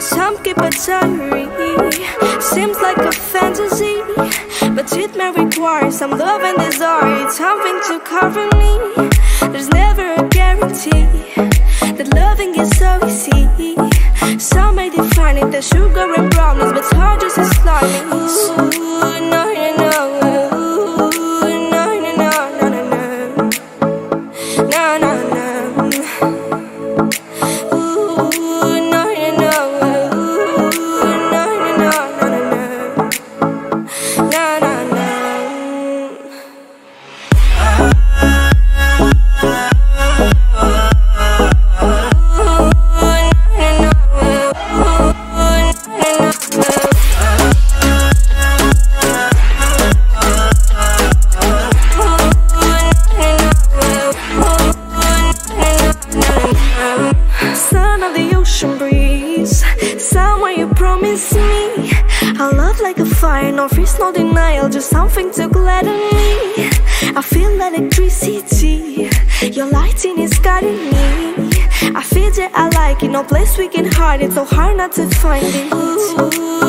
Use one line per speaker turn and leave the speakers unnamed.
Some keep a diary, seems like a fantasy, but it may require some love and desire, something to cover me. There's never a guarantee that loving is so easy. Some may define it as sugar and brownies, but hard just as slimy. Ooh, no, no, no. Ooh, no, no, no, no, no, no. No, no, no. Son of the ocean breeze, somewhere you promised me a love like a fire, no fears, no denial, just something to gladden me. I feel electricity, your lighting is guiding me. I feel that I like it, no place we can hide it, so hard not to find it. Ooh.